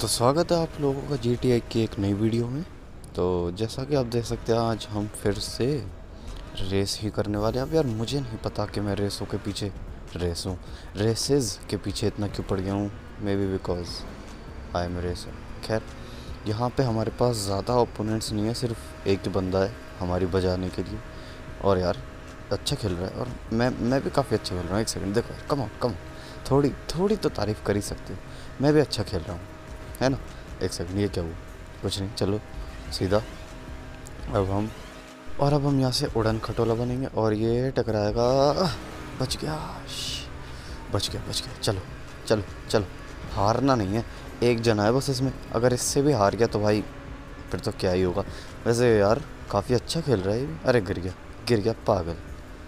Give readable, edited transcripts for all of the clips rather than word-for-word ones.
तो स्वागत है आप लोगों का GTA की एक नई वीडियो में। तो जैसा कि आप देख सकते हैं आज हम फिर से रेस ही करने वाले हैं। अब यार मुझे नहीं पता कि मैं रेसों के पीछे रेसेस के पीछे इतना क्यों पड़ गया हूँ। Maybe because I am racer. खैर यहाँ पे हमारे पास ज़्यादा ओपोनेंट्स नहीं है, सिर्फ एक ही बंदा है हमारी बजाने के लिए। और यार अच्छा खेल रहा है और मैं भी काफ़ी अच्छा खेल रहा हूँ। एक सेकंड देखो यार, कम ऑन थोड़ी थोड़ी तो तारीफ़ कर ही सकते हो। मैं भी अच्छा खेल रहा हूँ, है ना। एक सेकंड, ये क्या हुआ? कुछ नहीं, चलो सीधा। अब हम यहाँ से उड़न खटोला बनेंगे और ये टकराएगा। बच गया, बच गया। चलो चलो चलो, हारना नहीं है, एक जना है बस इसमें। अगर इससे भी हार गया तो भाई फिर तो क्या ही होगा। वैसे यार काफ़ी अच्छा खेल रहा है ये भी। अरे गिर गया पागल।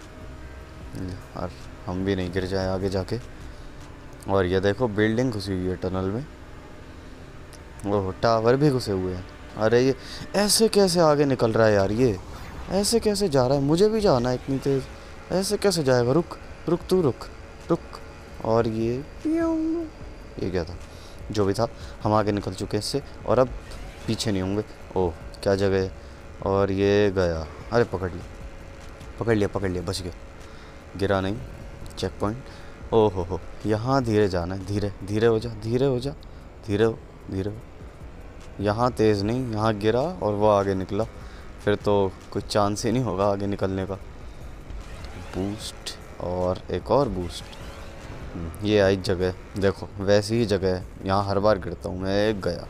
और हम भी नहीं गिर जाए आगे जाके। और ये देखो बिल्डिंग घुसी हुई है टनल में, ओह टावर भी घुसे हुए हैं। अरे ये ऐसे कैसे आगे निकल रहा है यार, ये ऐसे कैसे जा रहा है? मुझे भी जाना है इतनी तेज़, ऐसे कैसे जाएगा? रुक। और ये क्या था? जो भी था, हम आगे निकल चुके हैं इससे और अब पीछे नहीं होंगे। ओह क्या जगह है। और ये गया। अरे पकड़ लिया, बच गया, गिरा नहीं। Checkpoint. ओहो हो, यहाँ धीरे जाना है, धीरे हो। यहाँ तेज़ नहीं, यहाँ गिरा और वो आगे निकला, फिर तो कोई चांस ही नहीं होगा आगे निकलने का। बूस्ट और एक और बूस्ट। ये आई जगह, देखो वैसी ही जगह है, यहाँ हर बार गिरता हूँ मैं। एक गया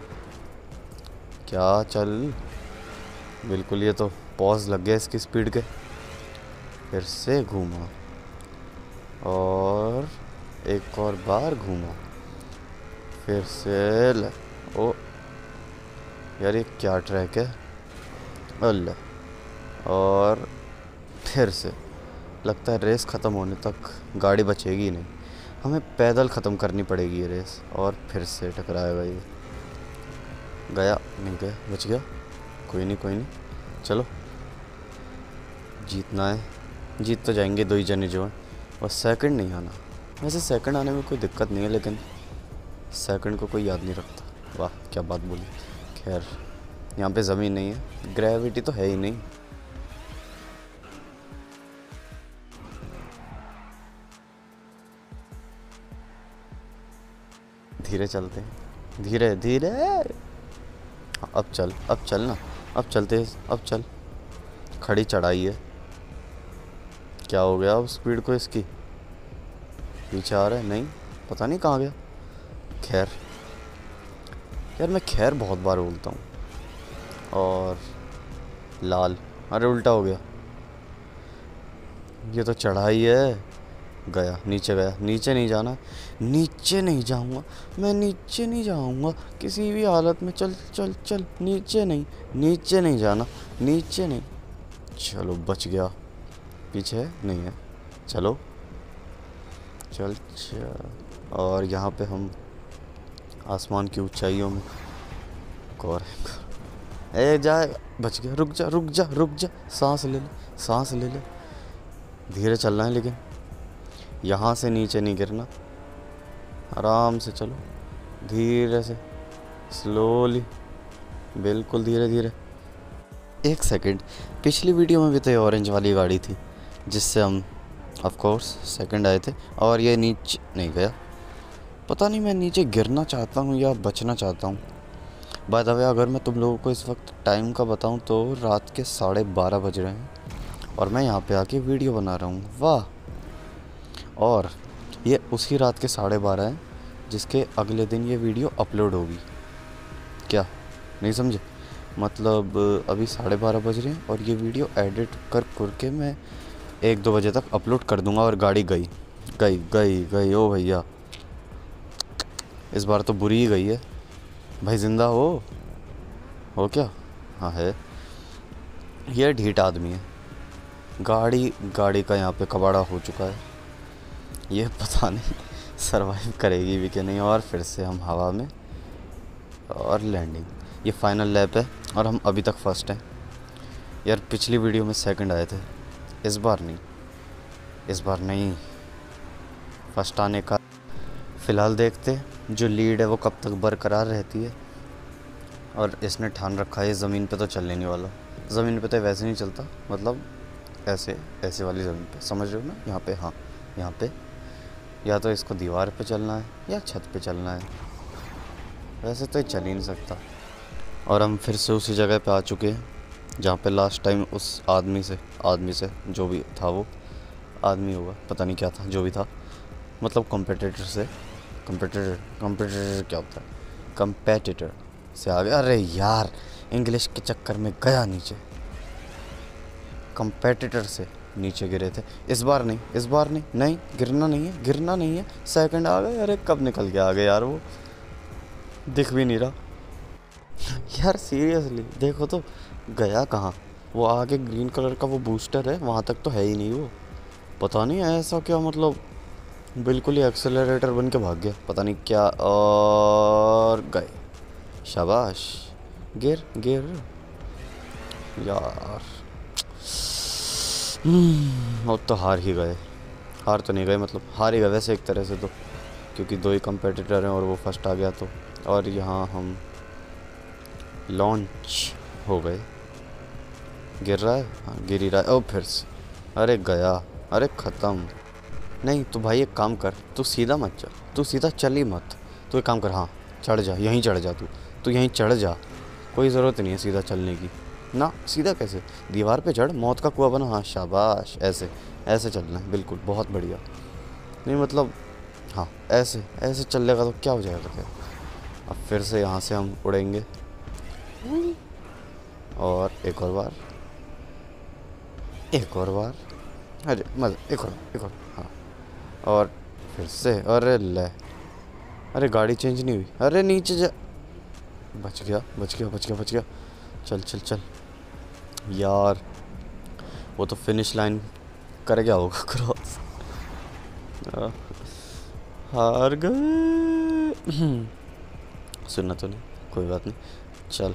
क्या, चल बिल्कुल। ये तो पॉज लग गया इसकी स्पीड के। फिर से घूमा और एक और बार घूमा, फिर से ओ यार ये क्या ट्रैक है, अल्लाह। और फिर से लगता है रेस ख़त्म होने तक गाड़ी बचेगी ही नहीं, हमें पैदल ख़त्म करनी पड़ेगी ये रेस। और फिर से टकराएगा ये। गया नहीं गया, बच गया। कोई नहीं, चलो जीतना है, जीत तो जाएंगे दो ही जने जो हैं। और सेकंड नहीं आना। वैसे सेकंड आने में कोई दिक्कत नहीं है, लेकिन सेकंड को कोई याद नहीं रखता। वाह क्या बात बोली। खैर यहाँ पे ज़मीन नहीं है, ग्रेविटी तो है ही नहीं। धीरे चलते हैं, धीरे। अब चल ना, अब चलते, अब चल। खड़ी चढ़ाई है, क्या हो गया अब स्पीड को इसकी? पीछे आ रहा है, नहीं पता नहीं कहाँ गया। खैर यार मैं खैर बहुत बार बोलता हूँ। और लाल, अरे उल्टा हो गया। ये तो चढ़ाई है। गया, नीचे नहीं जाना, नीचे नहीं जाऊँगा मैं, नीचे नहीं जाऊँगा किसी भी हालत में। चल नीचे नहीं जाना, नीचे नहीं। चलो बच गया, पीछे है नहीं है, चलो चल। और यहाँ पे हम आसमान की ऊंचाइयों में जाए। बच गया, रुक जा, सांस ले ले। धीरे चलना है, लेकिन यहाँ से नीचे नहीं गिरना, आराम से चलो, धीरे से, स्लोली, बिल्कुल धीरे। एक सेकंड, पिछली वीडियो में भी तो ये ऑरेंज वाली गाड़ी थी जिससे हम ऑफ कोर्स सेकंड आए थे। और ये नीचे नहीं गया, पता नहीं मैं नीचे गिरना चाहता हूँ या बचना चाहता हूँ। बाय द वे अगर मैं तुम लोगों को इस वक्त टाइम का बताऊँ तो रात के 12:30 बज रहे हैं और मैं यहाँ पे आके वीडियो बना रहा हूँ। वाह। और ये उसी रात के 12:30 हैं जिसके अगले दिन ये वीडियो अपलोड होगी। क्या नहीं समझे? मतलब अभी 12:30 बज रहे हैं और ये वीडियो एडिट करके मैं 1-2 बजे तक अपलोड कर दूंगा। और गाड़ी गई ओ भैया, इस बार तो बुरी ही गई है भाई। जिंदा हो क्या? हाँ है। ये ढीठ आदमी है। गाड़ी का यहाँ पे कबाड़ा हो चुका है, ये पता नहीं सरवाइव करेगी भी कि नहीं। और फिर से हम हवा में और लैंडिंग। ये फाइनल लैप है और हम अभी तक फर्स्ट हैं। यार पिछली वीडियो में सेकंड आए थे, इस बार नहीं फर्स्ट आने का। फ़िलहाल देखते जो लीड है वो कब तक बरकरार रहती है। और इसने ठान रखा है ज़मीन पे तो चलने नहीं वाला। ज़मीन पे तो वैसे नहीं चलता, मतलब ऐसे ऐसे वाली ज़मीन पे, समझ रहे हो ना, यहाँ पे, हाँ यहाँ पे। या तो इसको दीवार पे चलना है या छत पे चलना है, वैसे तो ये चल ही नहीं सकता। और हम फिर से उसी जगह पे आ चुके हैं जहाँ पे लास्ट टाइम उस आदमी से जो भी था, वो आदमी होगा, पता नहीं क्या था, जो भी था, मतलब कंपेटिटर क्या होता है, कंपेटिटर से आ गया। अरे यार, इंग्लिश के चक्कर में गया नीचे। कंपेटिटर से नीचे गिरे थे। इस बार नहीं, नहीं गिरना नहीं है। सेकंड आ गए। अरे कब निकल के आ गए यार, वो दिख भी नहीं रहा। यार सीरियसली देखो तो, गया कहाँ? वो आगे ग्रीन कलर का वो बूस्टर है, वहाँ तक तो है ही नहीं वो। पता नहीं ऐसा क्या, मतलब बिल्कुल ही एक्सेलरेटर बन के भाग गया, पता नहीं क्या। और गए। शाबाश। गिर यार। और तो हार ही गए। हार तो नहीं गए, मतलब हार ही गए वैसे एक तरह से तो, क्योंकि 2 ही कंपेटिटर हैं और वो फर्स्ट आ गया तो। और यहाँ हम लॉन्च हो गए। गिर रहा है, हाँ गिर ही रहा है। ओ फिर से, अरे गया, अरे ख़त्म। नहीं तो भाई एक काम कर, तू सीधा मत जा, तू सीधा चल ही मत। तू एक काम कर, हाँ चढ़ जा, यहीं चढ़ जा, तू यहीं चढ़ जा। कोई ज़रूरत नहीं है सीधा चलने की ना। सीधा कैसे? दीवार पे चढ़, मौत का कुआं बना। हाँ शाबाश, ऐसे चलना है, बिल्कुल बहुत बढ़िया। नहीं मतलब हाँ, ऐसे चलेगा तो क्या हो जाएगा फिर। अब फिर से यहाँ से हम उड़ेंगे, और एक और बार, अरे मज़ा, एक और, हाँ। और फिर से, अरे ले, अरे गाड़ी चेंज नहीं हुई, अरे नीचे जा। बच गया। चल यार। वो तो फिनिश लाइन कर गया होगा क्रॉस। हार गए। सुनना तो नहीं, कोई बात नहीं, चल।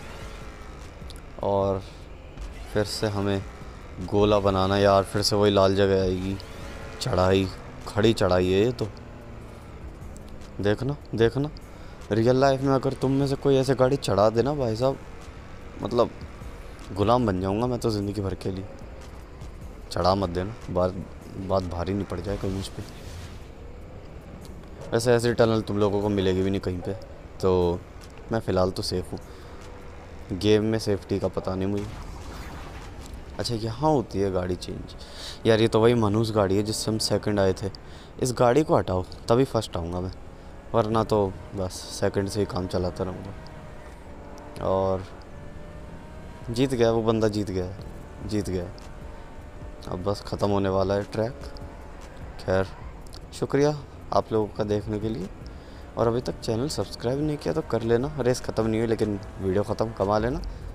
और फिर से हमें गोला बनाना यार, फिर से वही लाल जगह आएगी। चढ़ाई, खड़ी चढ़ाई है ये तो। देखना रियल लाइफ में अगर तुम में से कोई ऐसे गाड़ी चढ़ा देना भाई साहब, मतलब गुलाम बन जाऊंगा मैं तो ज़िंदगी भर के लिए। चढ़ा मत देना, बात भारी नहीं पड़ जाए कहीं मुझ पे। वैसे ऐसी टनल तुम लोगों को मिलेगी भी नहीं कहीं पे, तो मैं फ़िलहाल तो सेफ़ हूँ। गेम में सेफ्टी का पता नहीं मुझे। अच्छा यहाँ होती है गाड़ी चेंज। यार ये तो वही मनूस गाड़ी है जिससे हम सेकंड आए थे। इस गाड़ी को हटाओ तभी फर्स्ट आऊँगा मैं, वरना तो बस सेकंड से ही काम चलाता रहूँगा। और जीत गया वो बंदा, जीत गया। अब बस ख़त्म होने वाला है ट्रैक। खैर शुक्रिया आप लोगों का देखने के लिए, और अभी तक चैनल सब्सक्राइब नहीं किया तो कर लेना। रेस ख़त्म नहीं हुई लेकिन वीडियो ख़त्म, कमा लेना।